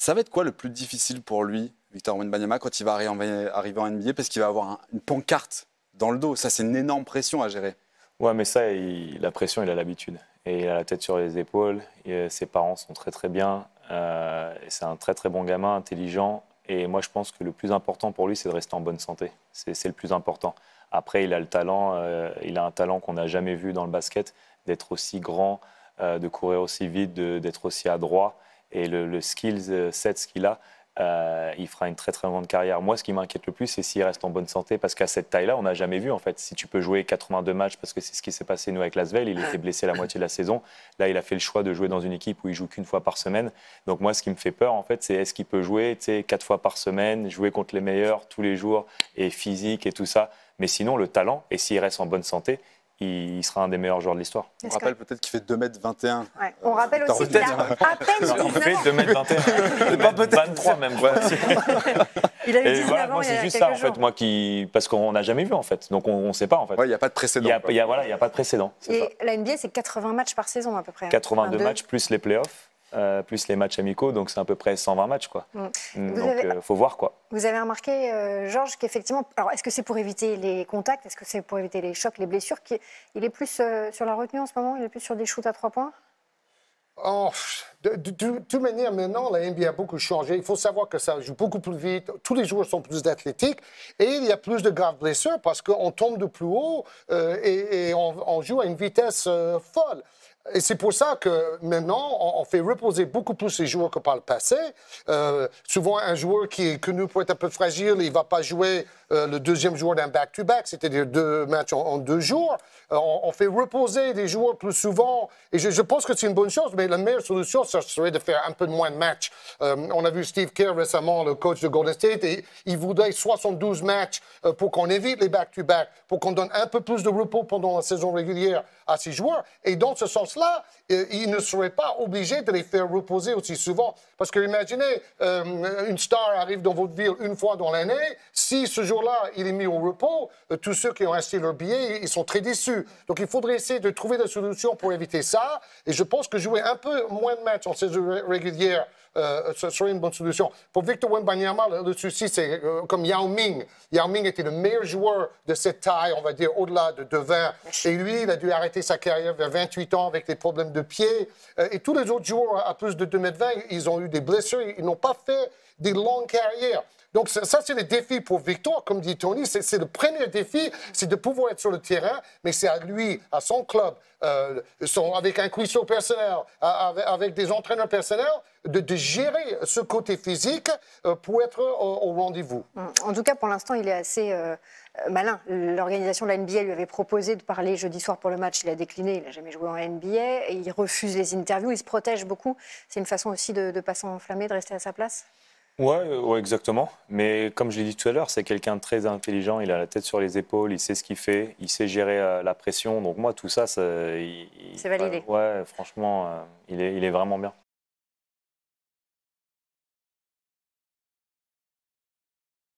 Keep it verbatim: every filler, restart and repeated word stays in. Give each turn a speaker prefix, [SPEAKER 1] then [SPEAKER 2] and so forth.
[SPEAKER 1] Ça va être quoi le plus difficile pour lui, Victor Wembanyama, quand il va arriver arriver en N B A, parce qu'il va avoir un- une pancarte dans le dos. Ça, c'est une énorme pression à gérer.
[SPEAKER 2] Ouais, mais ça, il- la pression, il a l'habitude. Et il a la tête sur les épaules. Et ses parents sont très très bien. Euh, et c'est un très très bon gamin, intelligent. Et moi, je pense que le plus important pour lui, c'est de rester en bonne santé. C'est c'est le plus important. Après, il a le talent. euh, il a un talent qu'on n'a jamais vu dans le basket, d'être aussi grand, euh, de courir aussi vite, de- d'être aussi adroit. Et le, le skills euh, set qu'il a, euh, il fera une très très grande carrière. Moi, ce qui m'inquiète le plus, c'est s'il reste en bonne santé, parce qu'à cette taille-là, on n'a jamais vu en fait. Si tu peux jouer quatre-vingt-deux matchs, parce que c'est ce qui s'est passé nous avec Lasvel, il était blessé la moitié de la saison. Là, il a fait le choix de jouer dans une équipe où il joue qu'une fois par semaine. Donc moi, ce qui me fait peur en fait, c'est est-ce qu'il peut jouer, tu sais, quatre fois par semaine, jouer contre les meilleurs tous les jours, et physique et tout ça. Mais sinon, le talent, et s'il reste en bonne santé, il sera un des meilleurs joueurs de l'histoire.
[SPEAKER 1] On rappelle peut-être qu'il fait deux mètres vingt et un.
[SPEAKER 3] Ouais. On rappelle
[SPEAKER 1] Victor
[SPEAKER 3] aussi qu'il a
[SPEAKER 1] Wembanyama.
[SPEAKER 3] à peine
[SPEAKER 2] Il
[SPEAKER 3] dix-neuf
[SPEAKER 2] fait
[SPEAKER 3] ans.
[SPEAKER 2] deux mètres vingt et un, deux mètres vingt-trois même. quoi.
[SPEAKER 3] Il a eu
[SPEAKER 2] Et
[SPEAKER 3] dix-neuf
[SPEAKER 2] voilà,
[SPEAKER 3] ans
[SPEAKER 2] moi,
[SPEAKER 3] il y a
[SPEAKER 2] c'est juste
[SPEAKER 3] quelques
[SPEAKER 2] ça, en fait,
[SPEAKER 3] jours.
[SPEAKER 2] moi qui, parce qu'on n'a jamais vu, en fait, donc on ne sait pas, en fait.
[SPEAKER 1] Ouais, il n'y a pas de
[SPEAKER 2] Il
[SPEAKER 1] précédent.
[SPEAKER 2] y a,
[SPEAKER 1] quoi.
[SPEAKER 2] il y a- voilà, il y a pas de précédent. c'est ça.
[SPEAKER 3] Et la N B A, c'est quatre-vingts matchs par saison à peu près. hein.
[SPEAKER 2] quatre-vingt-deux
[SPEAKER 3] Enfin,
[SPEAKER 2] matchs plus les playoffs, euh, plus les matchs amicaux, donc c'est à peu près cent vingt matchs, quoi.
[SPEAKER 3] Mm.
[SPEAKER 2] Mm,
[SPEAKER 3] Vous
[SPEAKER 2] Donc,
[SPEAKER 3] avez-
[SPEAKER 2] euh, faut voir, quoi.
[SPEAKER 3] Vous avez remarqué, euh, Georges, qu'effectivement, alors est-ce que c'est pour éviter les contacts, est-ce que c'est pour éviter les chocs, les blessures, qu'il- il est plus euh, sur la retenue en ce moment, il est plus sur des shoots à trois points?
[SPEAKER 4] Oh, de, de- de toute manière, maintenant, la N B A a beaucoup changé. Il faut savoir que ça joue beaucoup plus vite. Tous les joueurs sont plus athlétiques et il y a plus de graves blessures parce qu'on tombe de plus haut euh, et, et on, on joue à une vitesse euh, folle. Et c'est pour ça que maintenant, on, on fait reposer beaucoup plus les joueurs que par le passé. Euh, souvent, un joueur qui est connu pour être un peu fragile, il ne va pas jouer euh, le deuxième jour d'un back-to-back, c'est-à-dire deux matchs en, en deux jours. Euh, on, on fait reposer des joueurs plus souvent. Et je, je pense que c'est une bonne chose, mais la meilleure solution, ça serait de faire un peu moins de matchs. Euh, on a vu Steve Kerr récemment, le coach de Golden State, et il voudrait soixante-douze matchs euh, pour qu'on évite les back-to-back, pour qu'on donne un peu plus de repos pendant la saison régulière à ces joueurs. Et dans ce sens-là, euh, il ne serait pas obligé de les faire reposer aussi souvent. Parce que imaginez, euh, une star arrive dans votre ville une fois dans l'année. Si ce jour-là, il est mis au repos, euh, tous ceux qui ont acheté leur billet, ils sont très déçus. Donc, il faudrait essayer de trouver des solutions pour éviter ça. Et je pense que jouer un peu moins de matchs en saison ré- régulière, euh, ce serait une bonne solution. Pour Victor Wembanyama, le, le souci, c'est euh, comme Yao Ming. Yao Ming était le meilleur joueur de cette taille, on va dire, au-delà de, de vingt. Et lui, il a dû arrêter sa carrière vers vingt-huit ans avec des problèmes de pied. Euh, et tous les autres joueurs à plus de deux mètres vingt, ils ont eu des blessures. Ils n'ont pas fait des longues carrières. Donc ça, ça, c'est le défi pour Victor, comme dit Tony. C'est c'est le premier défi, c'est de pouvoir être sur le terrain, mais c'est à lui, à son club, euh, son, avec un cuisseau personnel, à- avec, avec des entraîneurs personnels, de, de gérer ce côté physique euh, pour être au, au rendez-vous.
[SPEAKER 3] En tout cas, pour l'instant, il est assez euh, malin. L'organisation de la N B A lui avait proposé de parler jeudi soir pour le match. Il a décliné, il n'a jamais joué en N B A. Et il refuse les interviews, il se protège beaucoup. C'est une façon aussi de ne pas s'enflammer, de rester à sa place.
[SPEAKER 2] Ouais, euh, ouais, exactement. Mais comme je l'ai dit tout à l'heure, c'est quelqu'un de très intelligent. Il a la tête sur les épaules, il sait ce qu'il fait, il sait gérer euh, la pression. Donc moi, tout ça, ça il- il-
[SPEAKER 3] C'est validé.
[SPEAKER 2] Ouais, franchement, euh, il est, il est vraiment bien.